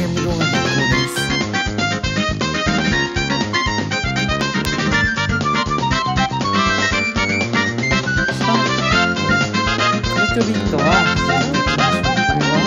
ム動画の一行です。さあ、空調ビットは始めていきましょう。これは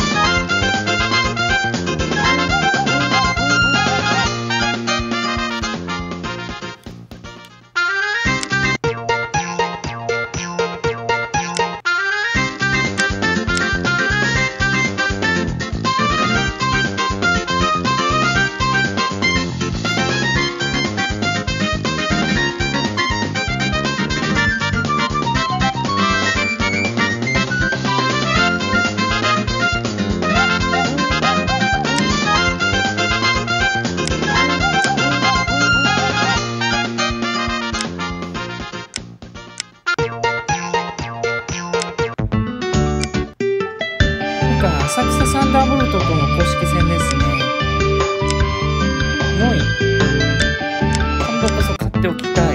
浅草サンダーボルトとの公式戦ですね。4位。今度こそ買っておきたい。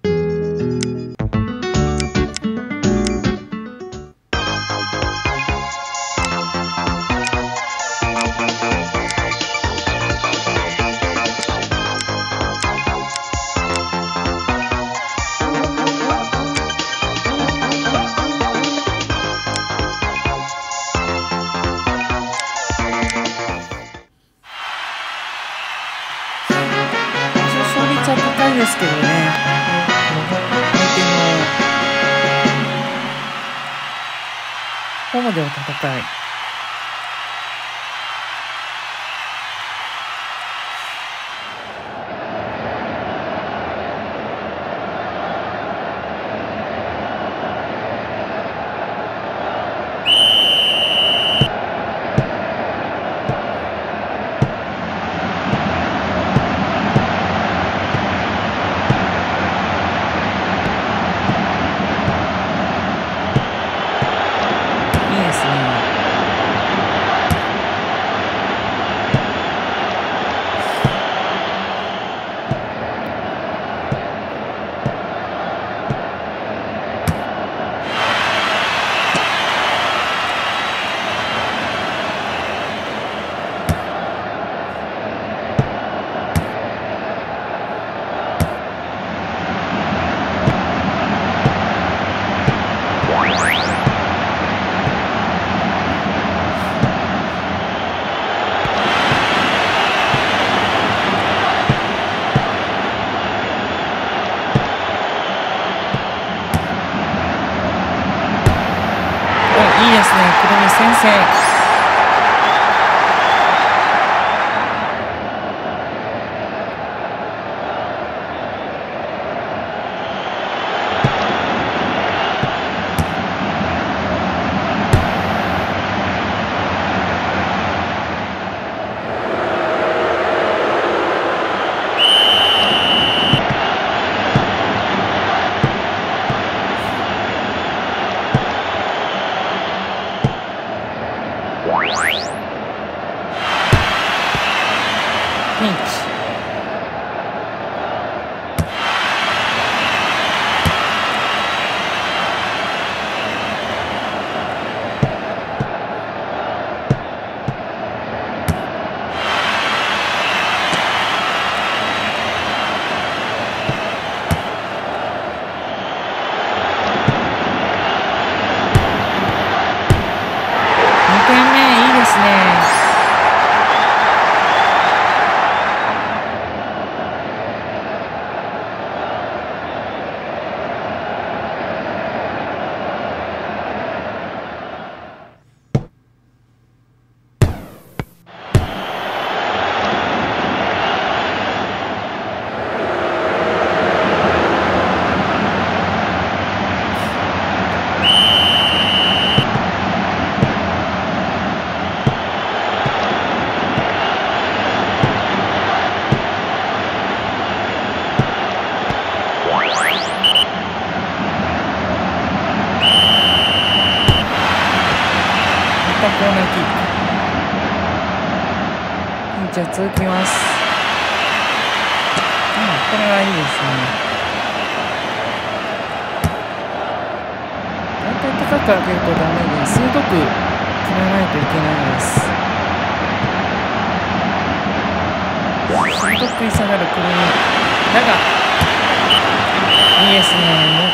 高いですけどね、相手のホームでは戦い。いいですね、黒目先生。ピンチ。2点目いいですね。コーナーキック。ピンチは続きます。これはいいですね。大体高く上げるとダメで、鋭く決めないといけないです。 すると食い下がるくるみ。だがいいですね。もう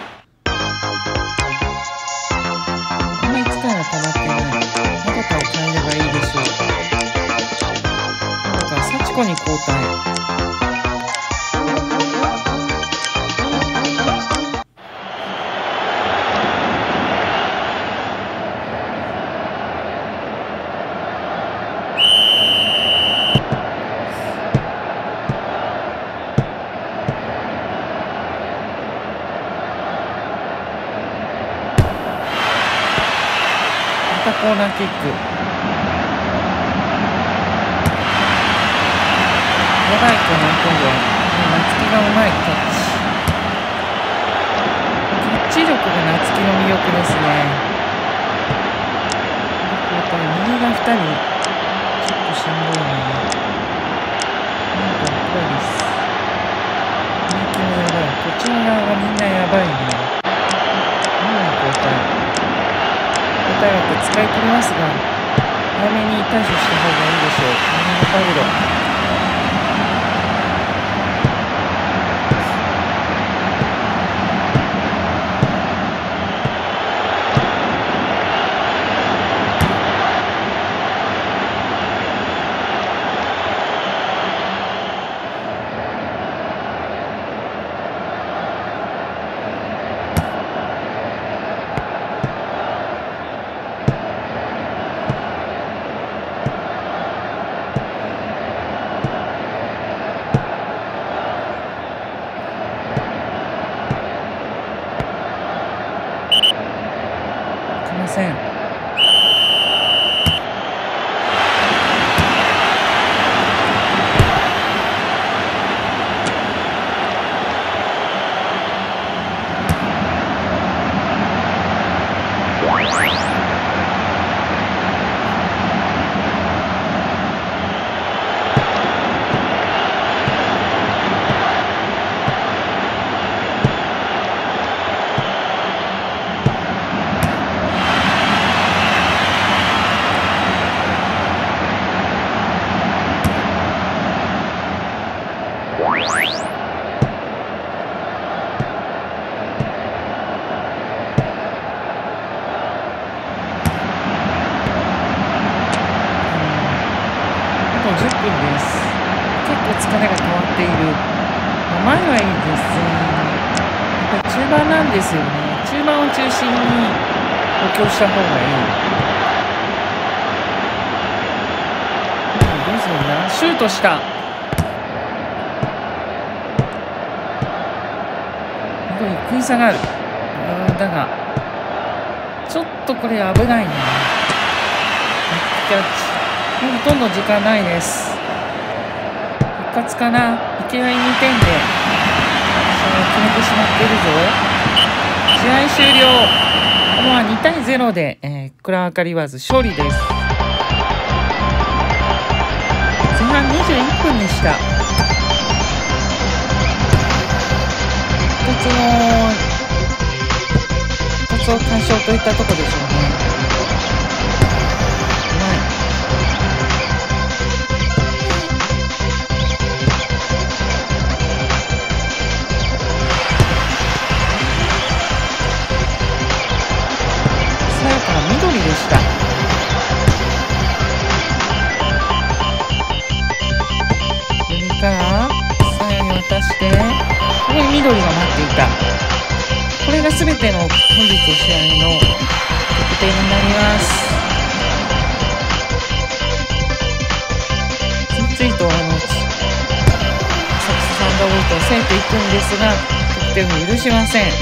あんまり力が溜まってない。まどかを変えればいいでしょう。まどかは幸子に交代。コーナーキック。やばいかな、今度は。夏希がうまいタッチ。キャッチ力が夏希の魅力ですね。やっぱり右が2人、ちょっとしんどいな。なんかプロです。人気もやばい。こっちの側がみんなやばいね。今の交代。長く使い切りますが、早めに対処した方がいいでしょう。パウロ。ません。10分です。結構疲れが溜まっている。前はいいですね。やっぱり中盤なんですよね。中盤を中心に補強した方がいい。どうするんだ。シュートした。食い下がる。だがちょっとこれ危ないな。キャッチ。もうほとんど時間ないです。復活かな。いきなり2点で決めてしまっているぞ。試合終了。このまま2対0で、クラーカリワーズ勝利です。前半21分でした。一つを解消といったところでしょうね。緑でした。右からさやに渡して、ここに緑が待っていた。これが全ての本日の試合の得点になります。ついついとサンダーボルトを攻めていくんですが、得点を許しません。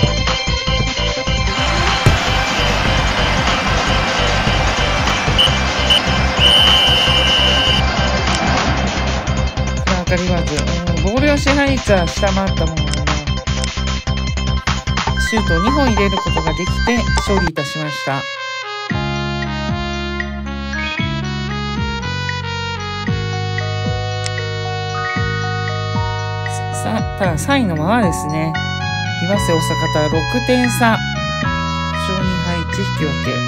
ボールの支配率は下回ったものの、シュートを2本入れることができて勝利いたしました。ただ3位のままですね。岩瀬大阪とは6点差。2勝2敗1引き分け。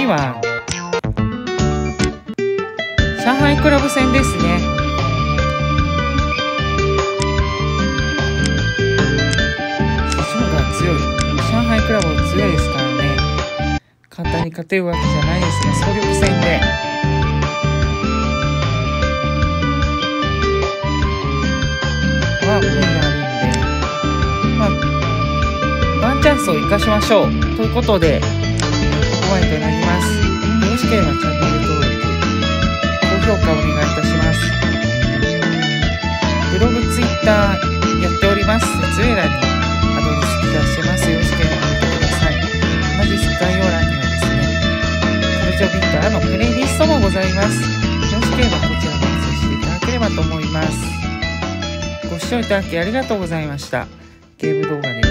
は上海クラブ戦ですね。強い。上海クラブは強いですからね。簡単に勝てるわけじゃないですが、総力戦では無理があるんで、ワンチャンスを生かしましょうということで、ここまでとなります。よろしければチャンネル登録、高評価お願いいたします。ブログ、ツイッターやっております。説明欄にアドレス記載してます。よろしければ見てください。同じ概要欄にはですね、カルチョビッターのプレイリストもございます。よろしければこちらもアクセスしていただければと思います。ご視聴いただきありがとうございました。ゲーム動画で